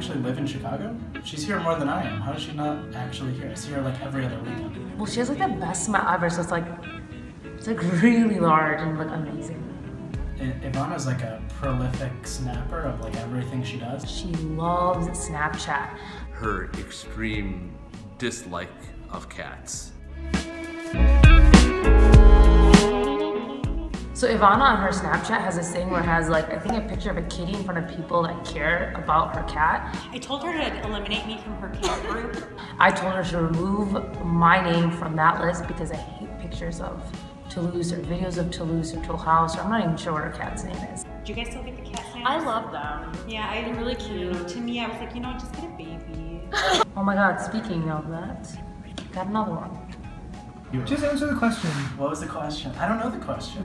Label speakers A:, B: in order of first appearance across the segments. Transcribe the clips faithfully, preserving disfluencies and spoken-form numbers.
A: actually live in Chicago? She's here more than I am. How is she not actually here? I see her like every other weekend.
B: Well, she has like the best smile ever, so it's like, it's like really large and like amazing.
A: Evana's like a prolific snapper of like everything she does.
B: She loves Snapchat.
C: Her extreme dislike of cats.
B: So Evana on her Snapchat has this thing where it has like, I think a picture of a kitty in front of people that care about her cat.
D: I told her to eliminate me from her cat group.
B: I told her to remove my name from that list because I hate pictures of Toulouse or videos of Toulouse or Tool House, or I'm not even sure what her cat's name is.
D: Do you guys still get the cat names?
B: I love them.
D: Yeah, I, they're really cute. To me, I was like, you know, just get a baby.
B: Oh my god, speaking of that, got another one.
E: Just answer the question.
A: What was the question? I don't know the question.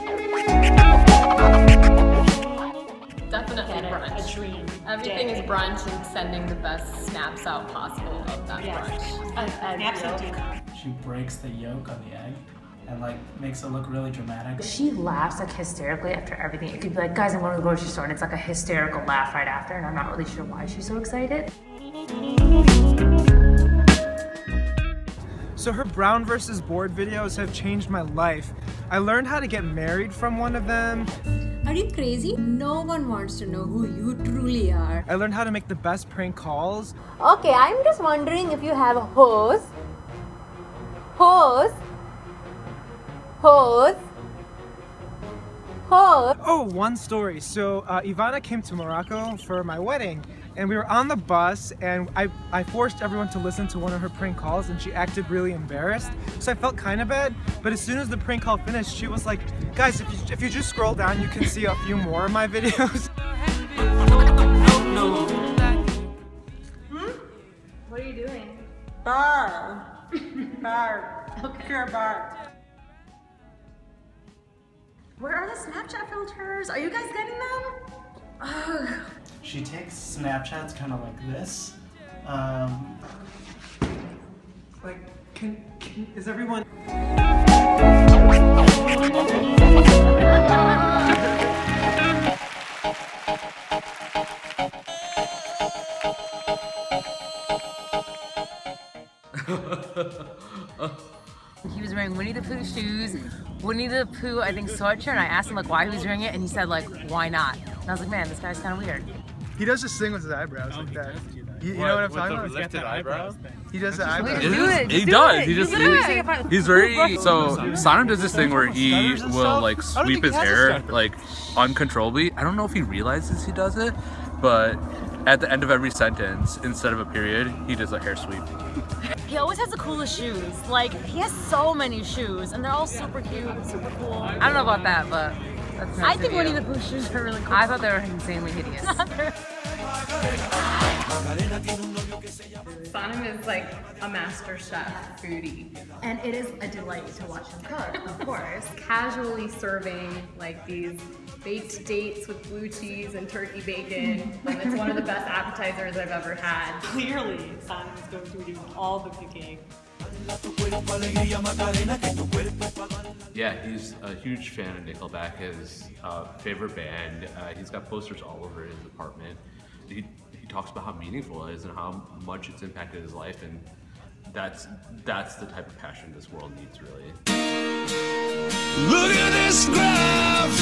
F: Definitely
D: Get
F: brunch.
D: A, a dream.
F: Everything
D: day.
F: is brunch and sending the best snaps out possible of that
D: Yes.
F: brunch.
D: An absolute.
A: She breaks the yolk on the egg and like makes it look really dramatic.
B: She laughs like hysterically after everything. It could be like, guys, I'm going to the grocery store, and it's like a hysterical laugh right after, and I'm not really sure why she's so excited.
E: So her brown versus board videos have changed my life. I learned how to get married from one of them.
G: Are you crazy? No one wants to know who you truly are.
E: I learned how to make the best prank calls.
G: Okay, I'm just wondering if you have a hose. Hose. Hose. Hose.
E: Oh, one story. So uh, Evana came to Morocco for my wedding, and we were on the bus, and I, I forced everyone to listen to one of her prank calls, and she acted really embarrassed. So I felt kind of bad, but as soon as the prank call finished, she was like, guys, if you, if you just scroll down, you can see a few more of my videos.
B: Hmm? What are you doing?
H: Bar. Bar.
B: Okay.
H: Pure bar.
B: Where are the Snapchat filters? Are you guys getting them? Ugh.
A: She takes Snapchats kind of like this. Um,
E: Like, can, can, is everyone...
B: He was wearing Winnie the Pooh shoes, Winnie the Pooh, I think, sweatshirt, and I asked him like why he was wearing it, and he said like, why not? And I was like, man, this guy's kind of weird.
E: He does this thing with his eyebrows
I: Oh,
E: like
I: he
E: that.
I: does do that.
E: You, you
C: What,
E: know what I'm
C: with
E: talking
C: the
E: about?
C: lifted eyebrows?
E: He does the eyebrows.
B: Do it,
C: He
B: do
C: does.
B: it.
C: He just
B: You
C: he's,
B: can do it.
C: he's very so. Sanim does this thing where he will like sweep his hair like uncontrollably. I don't know if he realizes he does it, but at the end of every sentence, instead of a period, he does a hair sweep.
B: He always has the coolest shoes. Like, he has so many shoes, and they're all super cute and super cool. I don't know about that, but that's nice. I think Winnie the Pooh shoes are really cool. I thought they were insanely hideous.
F: Sanim is like a master chef foodie. And it is a delight to watch him cook, of course. Casually serving like these baked dates with blue cheese and turkey bacon. And it's one of the best appetizers I've ever had.
D: Clearly, Sanim is going to be doing all the cooking.
C: Yeah, he's a huge fan of Nickelback, his uh, favorite band. Uh, he's got posters all over his apartment. He, he talks about how meaningful it is and how much it's impacted his life, and that's that's the type of passion this world needs, really.
J: Look at this graph.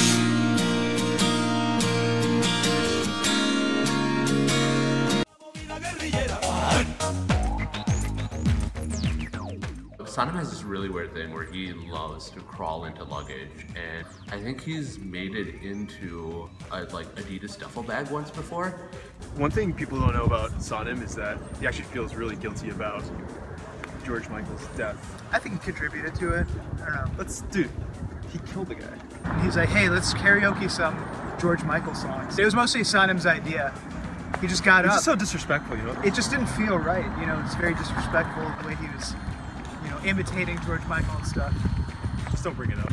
C: Sanim has this really weird thing where he loves to crawl into luggage, and I think he's made it into a like Adidas duffel bag once before.
I: One thing people don't know about Sanim is that he actually feels really guilty about George Michael's death.
E: I think he contributed to it. I don't know.
I: Let's, dude, he killed the guy.
E: He's like, hey, let's karaoke some George Michael songs. It was mostly Sanim's idea. He just got
I: It's
E: up.
I: just so disrespectful, you know?
E: It just didn't feel right, you know, it's very disrespectful the way he was, you know, imitating George Michael and stuff.
I: Just don't bring it up.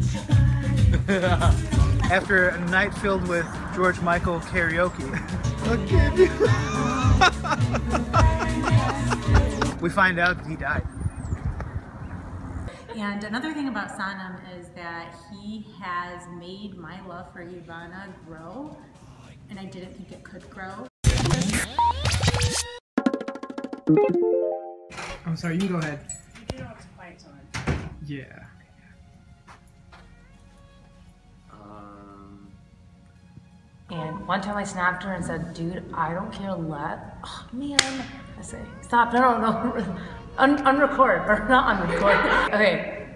E: After a night filled with George Michael karaoke, we find out that he died.
D: And another thing about Sanim is that he has made my love for Evana grow, and I didn't think it could grow.
E: I'm sorry, you can go ahead.
B: You do know it's quiet time.
E: Yeah.
C: Um,
B: And one time I snapped her and said, dude, I don't care, let, oh man, I say, stop, no, no, no, un unrecord, or not unrecord. Okay,